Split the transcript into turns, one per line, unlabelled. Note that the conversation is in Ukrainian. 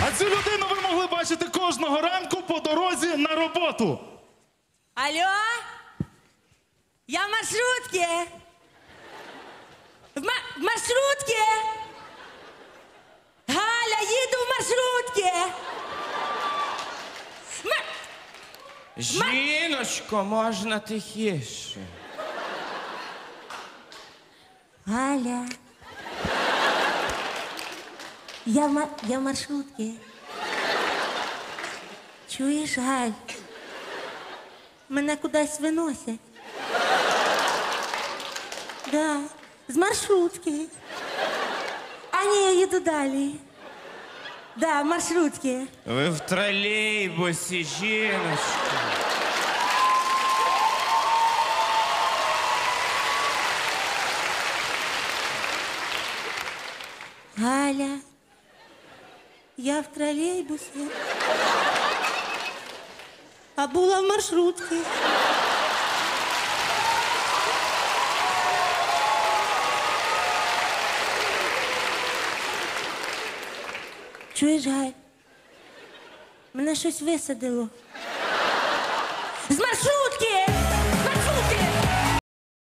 А цю людину ви могли бачити кожного ранку по дорозі на роботу.
Алло? Я в маршрутке. В маршрутке. Галя, їду в маршрутке.
Жіночко, можна тихіше.
Галя. Я в маршрутке. Чуєш, Галь? Мене кудись виносять. Да, з маршрутки. А ні, я їду далі. Да, в маршрутці.
Ви в тролейбусі, жіночко.
Галя, я в тролейбусі. А була в маршрутці. Чуєш, Галь? Мене щось висадило. З маршрутки!